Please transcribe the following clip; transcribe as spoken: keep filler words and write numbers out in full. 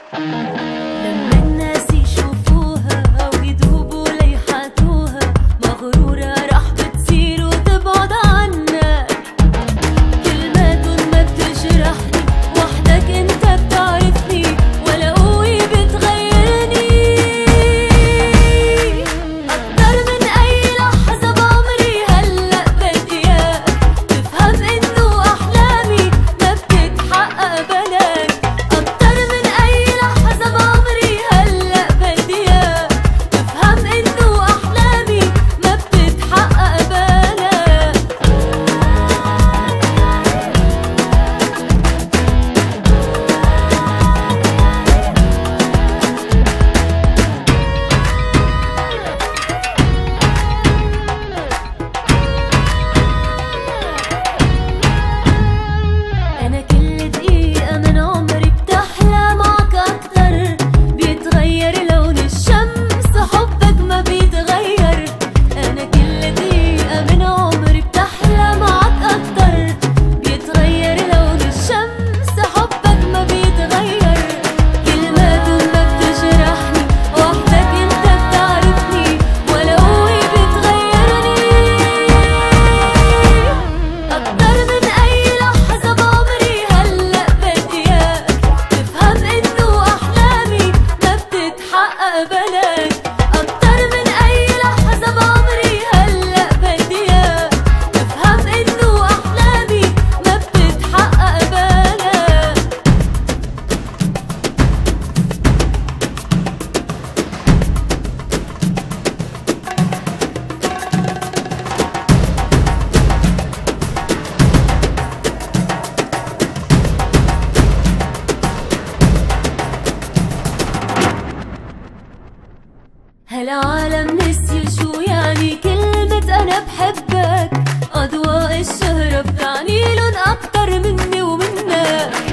لما الناس يشوفوها أو يدوبوا ليحاتوها مغرورة راح بتصير وتبعد عنك. كلماتن ما بتجرحني وحدك انت بتعرفني ولا قوي بتغيرني. أكتر من أي لحظة بعمري هلأ بدي إياك تفهم إنه أحلامي ما بتتحقق بلاك. أكتر من أي لحظة بعمري هلأ بدي إياك تفهم إنه أحلامي ما بتتحقق بلاك. أنا كل دقيقة من عمري بتحلى معك أكتر. بيتغير لون الشمس حبك ما بيتغير. أنا كل دقيقة من عمري بتحلى معك أكتر. بيتغير لون الشمس حبك ما بيتغير. كلماتن ما بتجرحني وحدك انت بتعرفني ولا قوي بتغيرني. أكتر من أي لحظة بعمري هلأ بدي إياك تفهم إنه أحلامي ما بتتحقق بلاك. أكتر من أي لحظة بعمري هلأ بدي إياك تفهم إنه أحلامي ما بتتحقق بلاك. هالعالم نسي شو يعني كلمة أنا بحبك. أضواء الشهرة بتعنيلن أكتر مني ومنك.